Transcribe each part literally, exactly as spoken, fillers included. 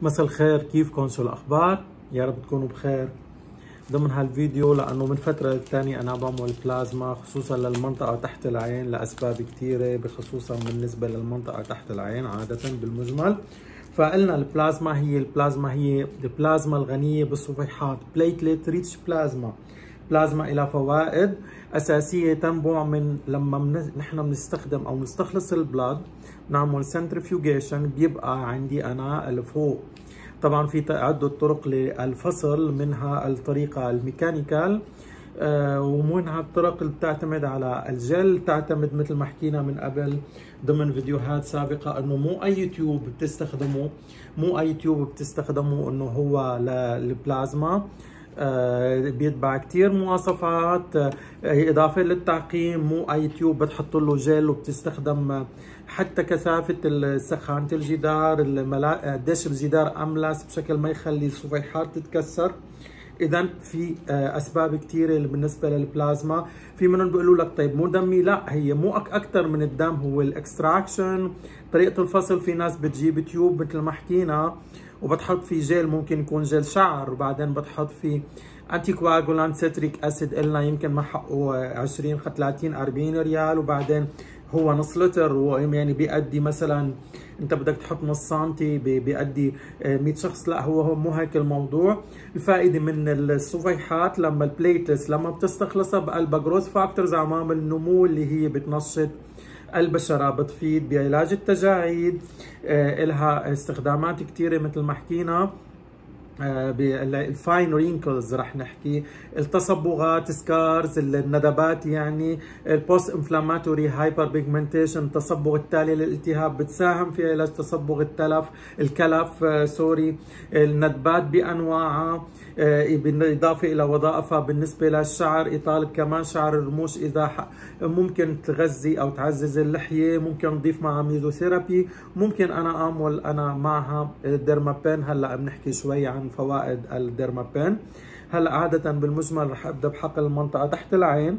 مساء الخير، كيفكم؟ شو الاخبار؟ يا رب تكونوا بخير. ضمن هالفيديو لانه من فتره للتانية انا بعمل بلازما خصوصا للمنطقه تحت العين لاسباب كثيره، بخصوصا بالنسبه للمنطقه تحت العين عاده بالمجمل. فقلنا البلازما هي البلازما هي البلازما الغنيه بالصفيحات، بليتليت ريتش بلازما. بلازما إلى فوائد أساسية تنبع من لما من نحن بنستخدم أو نستخلص البلاد، نعمل سنترفيوجيشن، بيبقى عندي أنا الفوق. طبعا في عدة طرق للفصل، منها الطريقة الميكانيكال آه ومنها الطرق اللي بتعتمد على الجل، تعتمد مثل ما حكينا من قبل ضمن فيديوهات سابقة انه مو اي تيوب بتستخدمه مو اي تيوب بتستخدمه انه هو للبلازما. آه بيتبع كتير مواصفات، آه اضافه للتعقيم. مو اي تيوب بتحط له جل وبتستخدم حتى كثافه سخانه الجدار، قديش الجدار املس بشكل ما يخلي الصفيحات تتكسر. اذا في اسباب كثيره بالنسبه للبلازما. في منهم بيقولوا لك طيب مو دمي، لا، هي مو اكثر من الدم، هو الاكستراكشن، طريقه الفصل. في ناس بتجيب تيوب مثل ما حكينا وبتحط فيه جيل، ممكن يكون جيل شعر، وبعدين بتحط فيه انتي كواجولانت سيتريك اسيد، قلنا يمكن ما حقه عشرين ثلاثين أربعين ريال، وبعدين هو نص لتر، ويعني بيأدي مثلا انت بدك تحط نص سنتي بيأدي مية شخص. لا، هو هو مو هيك الموضوع. الفائده من الصفيحات لما البليتلس لما بتستخلصها بقلبها جروث فاكتورز، عوامل النمو اللي هي بتنشط البشرة، بتفيد بعلاج التجاعيد، آه إلها استخدامات كثيرة مثل ما حكينا. بالفاين رينكلز رح نحكي، التصبغات، سكارز، الندبات، يعني البوست انفلاماتوري هايبر بيجمنتيشن، التصبغ التالي للالتهاب، بتساهم في علاج تصبغ التلف الكلف آه سوري. الندبات بانواعها، آه بالاضافه الى وظائفها بالنسبه للشعر، اطاله كمان شعر الرموش، اذا ممكن تغذي او تعزز اللحيه، ممكن نضيف معها ميزوثيرابي، ممكن انا اعمل انا معها ديرمابين. هلا بنحكي شوي عن فوائد الديرمابين. هلا عاده بالمجمل رح ابدا بحقن المنطقه تحت العين.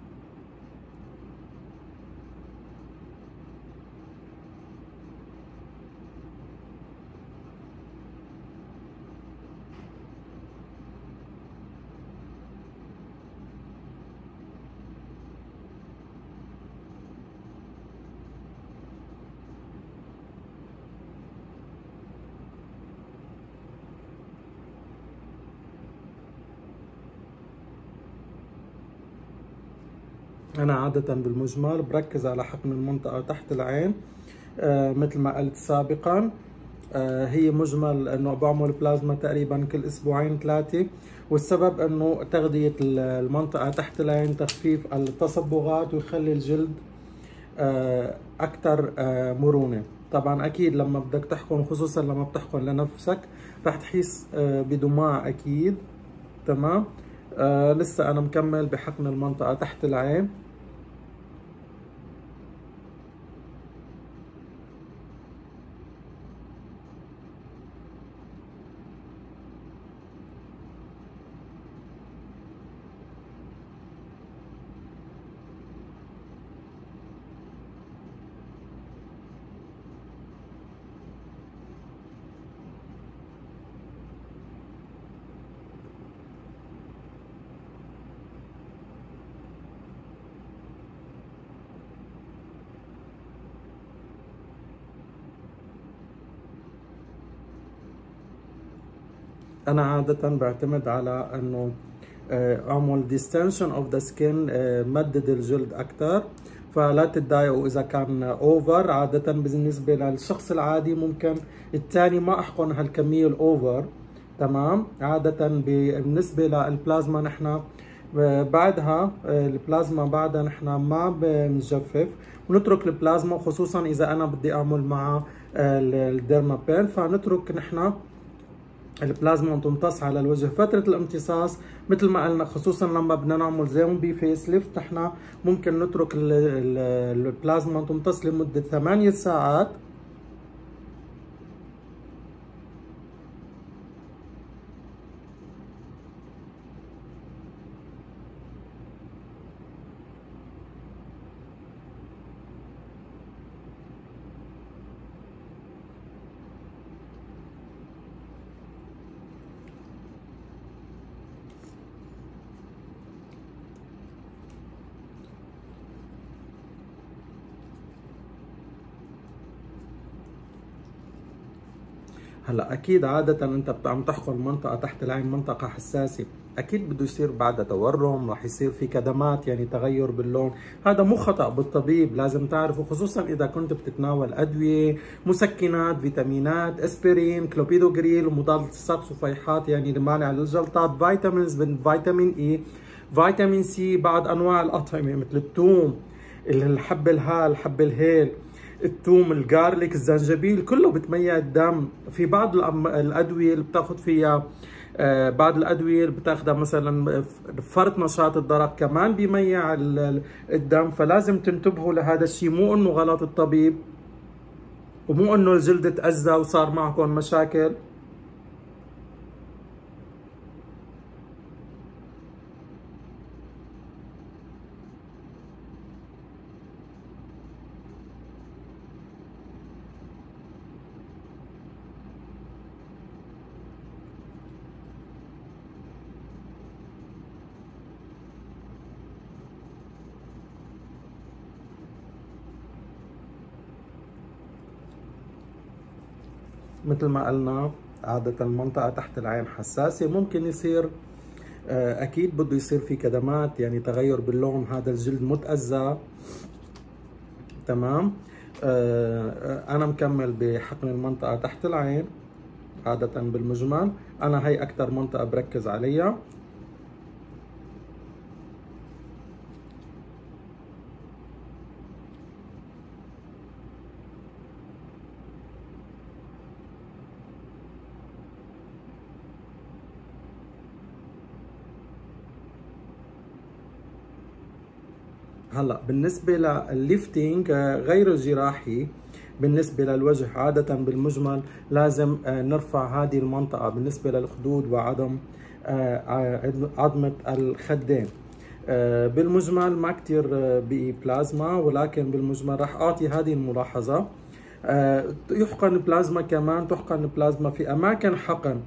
أنا عادة بالمجمل بركز على حقن المنطقة تحت العين، آه مثل ما قلت سابقا. آه هي مجمل أنه بعمل بلازما تقريبا كل أسبوعين ثلاثة، والسبب أنه تغذية المنطقة تحت العين، تخفيف التصبغات، ويخلي الجلد آه أكثر آه مرونة. طبعا أكيد لما بدك تحقن، خصوصا لما بتحقن لنفسك، رح تحس آه بدموع أكيد. تمام. آه لسه أنا مكمل بحقن المنطقة تحت العين. أنا عادة بعتمد على إنه أعمل ديستنشن أوف ذا سكين، مدد الجلد أكثر، فلا تتضايقوا إذا كان أوفر. عادة بالنسبة للشخص العادي ممكن الثاني ما أحقن هالكمية الأوفر. تمام. عادة بالنسبة للبلازما نحن بعدها البلازما بعدها نحن ما بنجفف، ونترك البلازما، خصوصا إذا أنا بدي أعمل مع الديرمابين، فنترك نحن البلازما تمتص على الوجه. فترة الامتصاص مثل ما قلنا، خصوصا لما بدنا نعمل زومبي فيس ليفت، نحن ممكن نترك البلازما تمتص لمدة ثمانية ساعات. هلا اكيد عاده انت عم تحقن منطقه تحت العين، منطقه حساسه، اكيد بده يصير بعدها تورم، رح يصير في كدمات يعني تغير باللون. هذا مو خطا بالطبيب، لازم تعرفه، خصوصا اذا كنت بتتناول ادويه، مسكنات، فيتامينات، اسبرين، كلوبيدوغريل، ومضاد التصاق، صفيحات يعني المانع للجلطات، فيتامينز، فيتامين اي، فيتامين سي، بعض انواع الاطعمه مثل الثوم، الحب الهال، حب الهيل، الثوم، الجارليك، الزنجبيل، كله بتميع الدم. في بعض الادويه اللي بتاخذ فيها آه بعض الادويه اللي بتاخذها مثلا فرط نشاط الضرق كمان بيميع الدم، فلازم تنتبهوا لهذا الشيء. مو انه غلط الطبيب، ومو انه الجلد تأذى وصار معكم مشاكل. مثل ما قلنا عادة المنطقة تحت العين حساسة، ممكن يصير أكيد بده يصير في كدمات يعني تغير باللون، هذا الجلد متأذى. تمام. أنا مكمل بحقن المنطقة تحت العين. عادة بالمجمل أنا هي أكثر منطقة بركز عليها. هلا بالنسبة للليفتينج غير الجراحي، بالنسبة للوجه عادة بالمجمل لازم نرفع هذه المنطقة بالنسبة للخدود وعظم عظمة الخدين. بالمجمل ما كتير بقي بلازما، ولكن بالمجمل راح أعطي هذه الملاحظة. يحقن بلازما كمان، تحقن بلازما في أماكن حقن،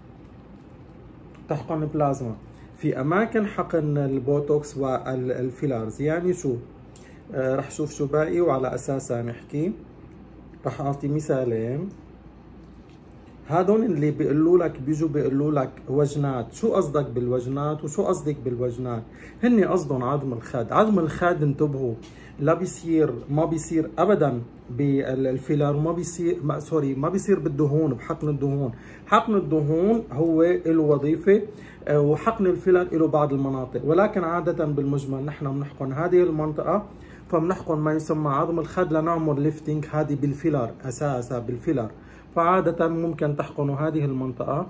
تحقن بلازما في اماكن حقن البوتوكس والفيلارز. يعني شو آه رح شوف شو باقي وعلى اساسها نحكي. رح اعطي مثالين. هادون اللي بيقولوا لك، بيجوا بيقولوا لك وجنات، شو قصدك بالوجنات وشو قصدك بالوجنات؟ هن قصدهم عظم الخد. عظم الخد انتبهوا لا بيصير، ما بيصير ابدا بالفيلر، ما بيصير ما سوري ما بيصير بالدهون، بحقن الدهون. حقن الدهون هو له وظيفه، وحقن الفيلر له بعض المناطق، ولكن عاده بالمجمل نحن بنحقن هذه المنطقه، فبنحقن ما يسمى عظم الخد لنعمل ليفتنج هذه بالفيلر، اساسا بالفيلر. فعادة ممكن تحقنوا هذه المنطقة.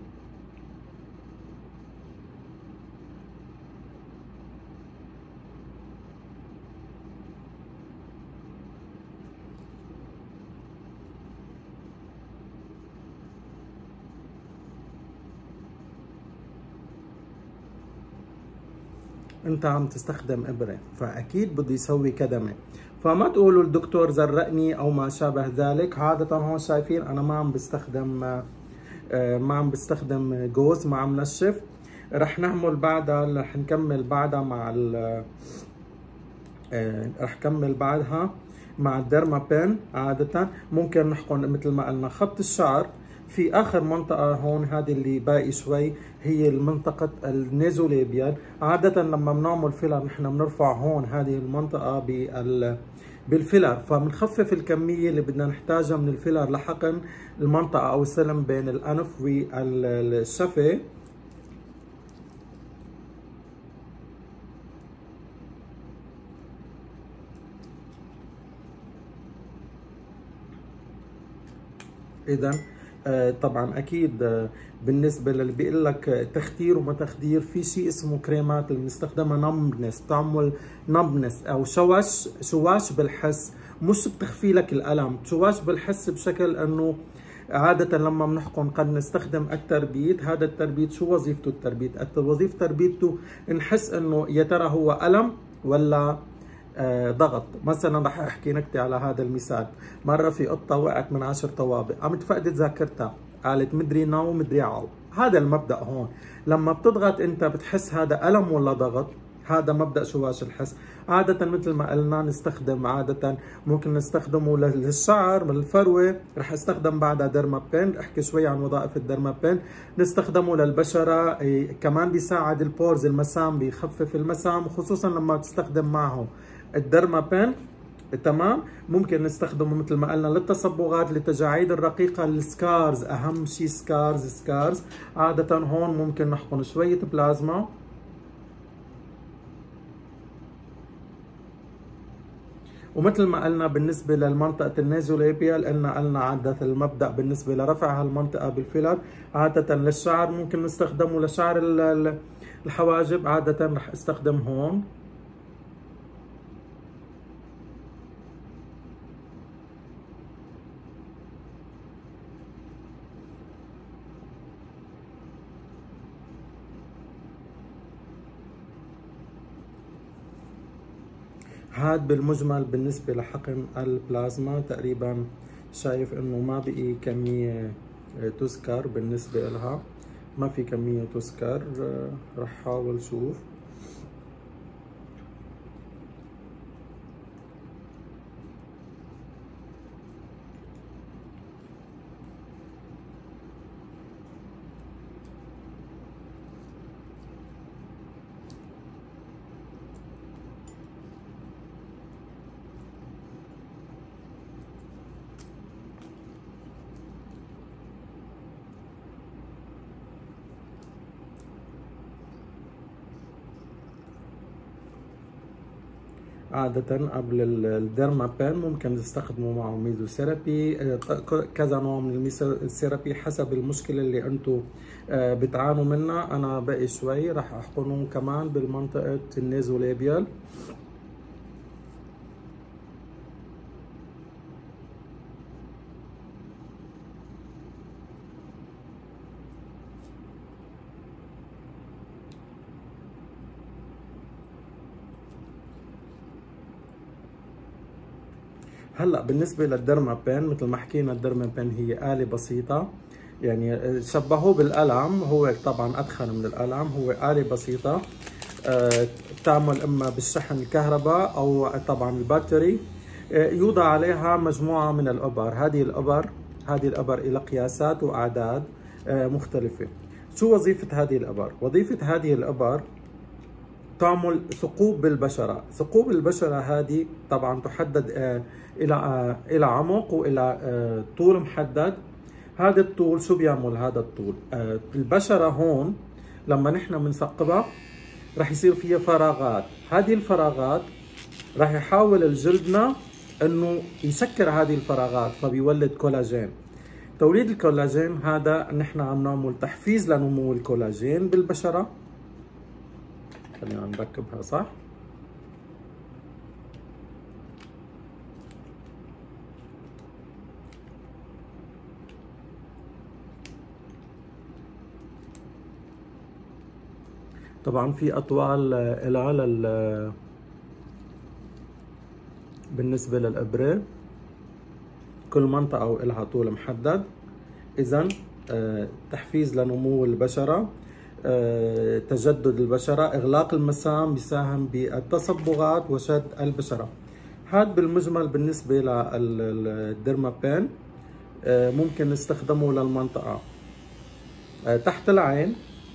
انت عم تستخدم ابرة، فاكيد بده يسوي كدمة، فما تقولوا الدكتور زرقني او ما شابه ذلك. عادة هون شايفين انا ما عم بستخدم ما عم بستخدم جوز، ما عم نشف. رح نعمل بعدها، رح نكمل بعدها مع ال رح كمل بعدها مع الديرما بين. عادة ممكن نحقن مثل ما قلنا خط الشعر في اخر منطقة هون، هذه اللي باقي شوي هي المنطقة النيزوليبيال. عادة لما بنعمل فيلر نحن بنرفع هون هذه المنطقة بال بالفيلر، فبنخفف الكمية اللي بدنا نحتاجها من الفيلر لحقن المنطقة او السلم بين الانف والشفة. اذا طبعا اكيد بالنسبه للي بيقول لك تختير وما تخدير، في شيء اسمه كريمات اللي بنستخدمها نمبنس، تعمل نمبنس او شوش شواش بالحس، مش بتخفي لك الالم، شواش بالحس بشكل انه عادة لما بنحقن قد نستخدم التربيت. هذا التربيت شو وظيفته؟ التربيت وظيفة تربيته نحس انه يا ترى هو الم ولا ضغط. مثلا رح احكي نكتة على هذا المثال. مرة في قطة وقعت من عشر طوابق، قامت فقدت ذاكرتها، قالت مدري ناو مدري عاو. هذا المبدأ هون، لما بتضغط انت بتحس هذا ألم ولا ضغط؟ هذا مبدأ شواش الحس. عادة مثل ما قلنا نستخدم عادة ممكن نستخدمه للشعر من الفروة، رح استخدم بعدها ديرمابين، رح احكي شوي عن وظائف الديرمابين. نستخدمه للبشرة كمان بيساعد البورز المسام، بيخفف المسام خصوصا لما تستخدم معه الديرمابين. تمام. ممكن نستخدمه مثل ما قلنا للتصبغات، للتجاعيد الرقيقة، السكارز، اهم شيء سكارز سكارز. عادة هون ممكن نحقن شوية بلازما، ومثل ما قلنا بالنسبة للمنطقة النيزوليبيال قلنا قلنا عادة المبدأ بالنسبة لرفع هالمنطقة بالفيلر. عادة للشعر ممكن نستخدمه، لشعر الحواجب عادة رح استخدم هون. هاد بالمجمل بالنسبة لحقن البلازما تقريبا شايف انه ما بقي كمية تذكر بالنسبة لها، ما في كمية تذكر. رح حاول شوف. عادة قبل الديرمابين ممكن نستخدموا معه ميزوثيرابي، كذا نوع من الميزوثيرابي حسب المشكلة اللي انتم بتعانوا منها. انا باقي شوي رح احقنهم كمان بالمنطقة النيزوليبيال. هلا بالنسبه للديرمابين مثل ما حكينا الديرمابين هي آلة بسيطه، يعني شبهوه بالقلم، هو طبعا ادخن من القلم، هو آلة بسيطه بتعمل اما بالشحن الكهرباء او طبعا الباتري. يوضع عليها مجموعه من الابر، هذه الابر هذه الابر الى قياسات واعداد مختلفه. شو وظيفه هذه الابر؟ وظيفه هذه الابر تعمل ثقوب بالبشرة. ثقوب البشرة هذه طبعا تحدد إلى إلى عمق وإلى طول محدد. هذا الطول شو بيعمل؟ هذا الطول البشرة هون لما نحن بنثقبها رح يصير فيها فراغات، هذه الفراغات رح يحاول جلدنا انه يسكر هذه الفراغات فبيولد كولاجين. توليد الكولاجين هذا نحن عم نعمل تحفيز لنمو الكولاجين بالبشرة. خلينا نركبها صح. طبعا في اطوال إلها لل بالنسبة للإبرة، كل منطقة وإلها طول محدد. إذا تحفيز لنمو البشرة، تجدد البشرة، إغلاق المسام، بيساهم بالتصبغات وشد البشرة. هذا بالمجمل بالنسبة للديرمابين. ممكن نستخدمه للمنطقة تحت العين،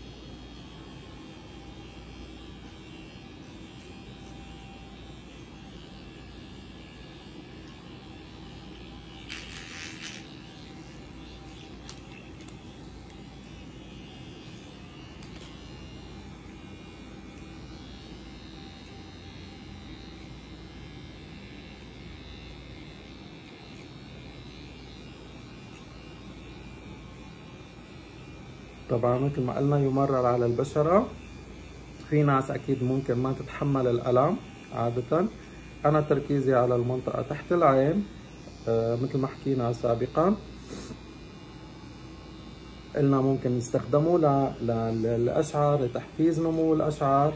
طبعا مثل ما قلنا يمرر على البشرة. في ناس اكيد ممكن ما تتحمل الألم. عادة انا تركيزي على المنطقة تحت العين. آه مثل ما حكينا سابقا قلنا ممكن نستخدمه للأشعار، لتحفيز نمو الأشعار.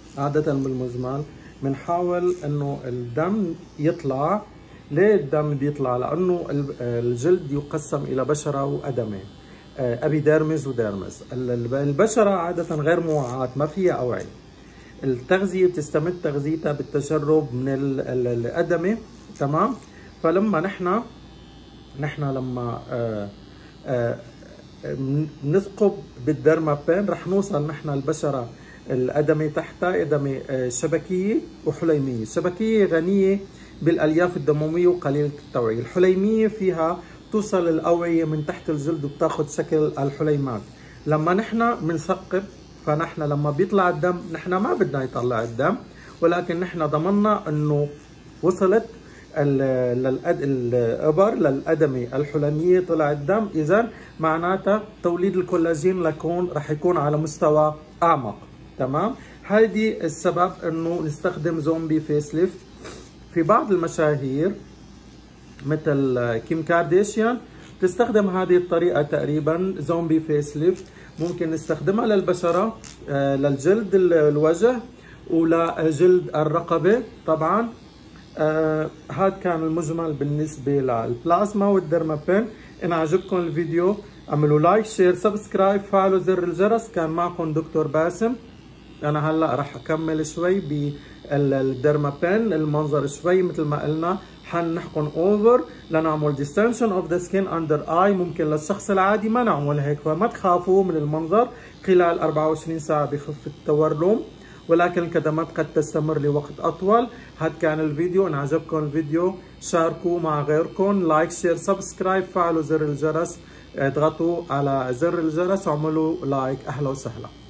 عادة بالمجمل بنحاول انه الدم يطلع. ليه الدم بيطلع؟ لانه الجلد يقسم الى بشرة وأدمة، ابيديرمس وديرمس. البشرة عادة غير موعاة، ما فيها اوعية. التغذية بتستمد تغذيتها بالتشرب من الأدمة، تمام؟ فلما نحن نحن لما آآ آآ نثقب بالدرمابين رح نوصل نحن البشرة الأدمة تحتها أدمة شبكية وحليمية. الشبكية غنية بالألياف الدموية وقليلة التوعية. الحليمية فيها توصل الأوعية من تحت الجلد وبتاخد شكل الحليمات. لما نحن بنثقب فنحن لما بيطلع الدم نحن ما بدنا يطلع الدم، ولكن نحن ضمننا انه وصلت الابر للأدمة الحلمية، طلع الدم، اذا معناتها توليد الكولاجين ليكون رح يكون على مستوى اعمق. تمام؟ هيدي السبب انه نستخدم زومبي فيس ليفت. في بعض المشاهير مثل كيم كارديشيان تستخدم هذه الطريقة تقريبا، زومبي فيس ليفت. ممكن نستخدمها للبشرة، للجلد الوجه ولجلد الرقبة طبعا. آه هذا كان المجمل بالنسبة للبلازما والدرمابين. إن عجبكم الفيديو اعملوا لايك شير سبسكرايب، فعلوا زر الجرس. كان معكم دكتور باسم. أنا هلا رح أكمل شوي بالدرمابين، المنظر شوي مثل ما قلنا حنحقن اوفر لنعمل ديستنشن اوف ذا سكين اندر اي. ممكن للشخص العادي ما نعمل هيك، فما تخافوا من المنظر. خلال أربعة وعشرين ساعة بخف التورم، ولكن الكدمات قد تستمر لوقت اطول. هذا كان الفيديو. ان عجبكم الفيديو شاركوه مع غيركم، لايك شير سبسكرايب، فعلوا زر الجرس، اضغطوا على زر الجرس واعملوا لايك. اهلا وسهلا.